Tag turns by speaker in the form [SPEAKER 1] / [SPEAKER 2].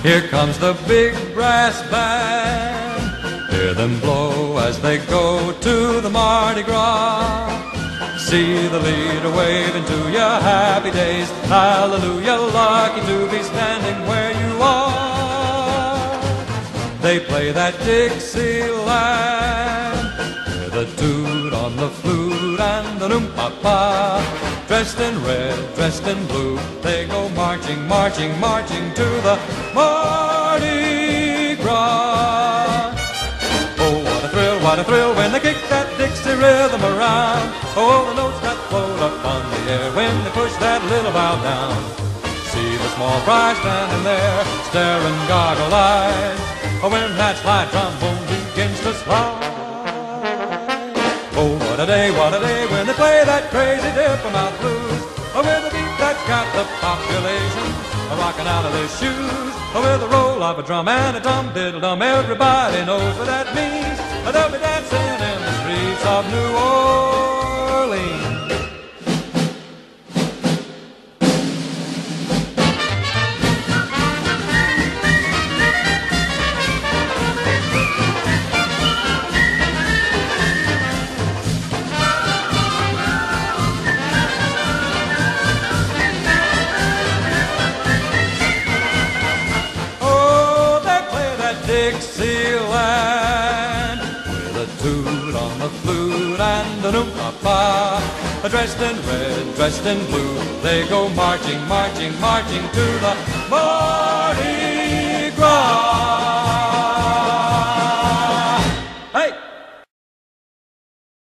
[SPEAKER 1] Here comes the big brass band. Hear them blow as they go to the Mardi Gras. See the leader waving to you, happy days, hallelujah, lucky to be standing where you are. They play that Dixieland with a toot on the flute and the loom-pa-pa. Dressed in red, dressed in blue, they go marching, marching, marching to the Mardi Gras. Oh, what a thrill when they kick that Dixie rhythm around. Oh, the notes that float up on the air when they push that little bow down. See the small fry standing there, staring goggle-eyed, when that slide trombone begins to slide. Oh, what a day when they play that crazy diplomat blues, with a beat that's got the population rocking out of their shoes, with a roll of a drum and a dum-diddle-dum. Everybody knows what that means. They'll be dancing in the streets of New Orleans. Dixieland with a toot on the flute and a loom-pa-pa. Dressed in red, dressed in blue, they go marching, marching, marching to the Mardi